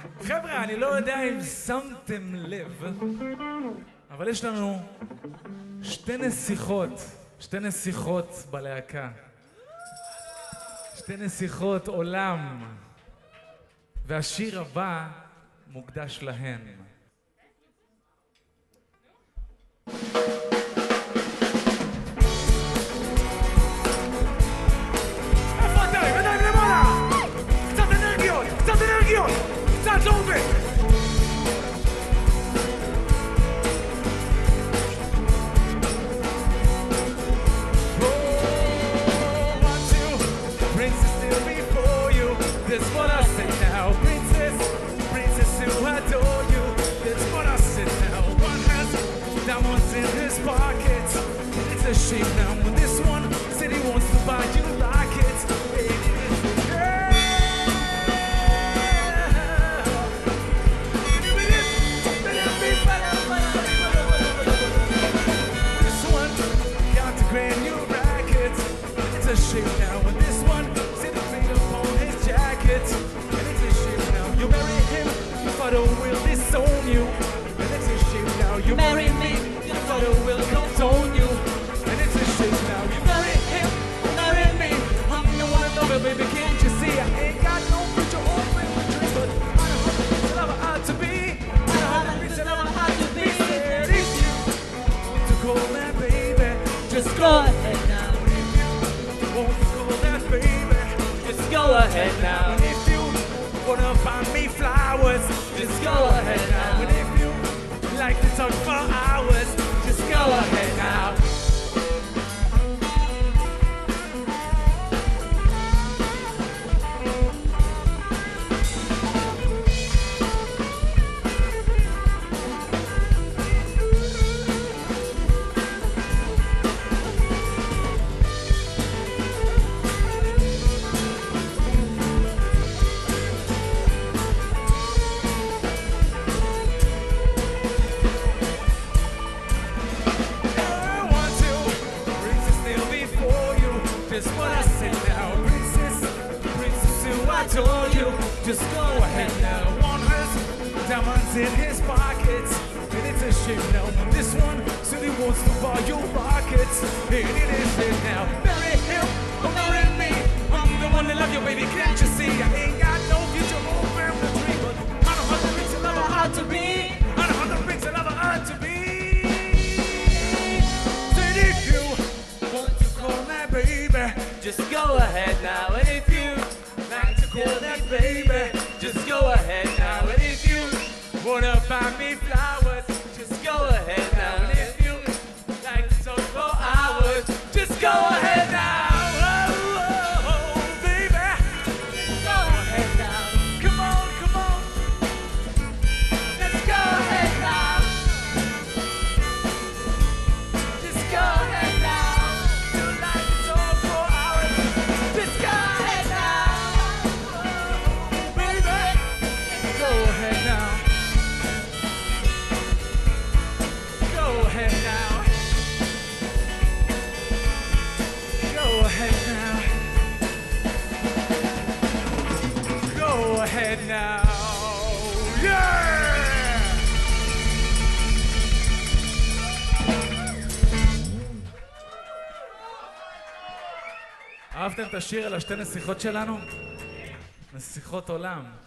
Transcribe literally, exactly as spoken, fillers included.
חבר'ה, אני לא יודע אם שמתם לב, אבל יש לנו שתי נסיכות, שתי נסיכות בלהקה. שתי נסיכות עולם. והשיר הבא מוקדש להן. איפה אתם? ידיים למעלה! קצת אנרגיות! קצת אנרגיות! קצת לא עובד! That's what I say now, princess, princess who adore you. That's what I say now. One has diamonds in his pockets. It's a shame now when this one said he wants to buy you rockets. This one got the brand new rackets. It's a shame now when this one said he made upon his jacket. And it's a shame now you marry him, your father will disown you. And it's a shame now you marry me, your father will condone you. And it's a shame now you marry him, marry me. I'm the one and only, baby, can't you see? I ain't got no future open with dreams, but I know how the prince that I ought to be. I know how the prince that I ought to be. Said if you want to call that baby, just go ahead now. If you want to call that baby, just go ahead now. And if you wanna buy me flowers, just go ahead now. And if you like to talk for hours, just go ahead now. Just what I said now, princess, princess who adore you. Just go ahead now. One has diamonds in his pockets, and it's a shame now when this one said he wants to buy your rockets. And it is it now. Marry him or marry me. I'm the one that love you, baby. Can't you see? I ain't got no future over the dream, but I know how the rich and lover ought to be. I know how the rich and lover ought to be. Said if you want to call that baby, just go ahead now. And if you like to call that baby, just go ahead now. And if you wanna buy me flowers, just go ahead now. And if you like to talk for hours, just go ahead now. Oh, oh, oh, baby, go ahead now. Come on, come on. Let's go ahead now. Just go ahead now. You like to talk for hours, just go ahead now. Oh, baby, go ahead now. Go ahead now. Go ahead now. Go ahead now. Yeah! אהבתם את השיר על השתי נסיכות שלנו? נסיכות עולם.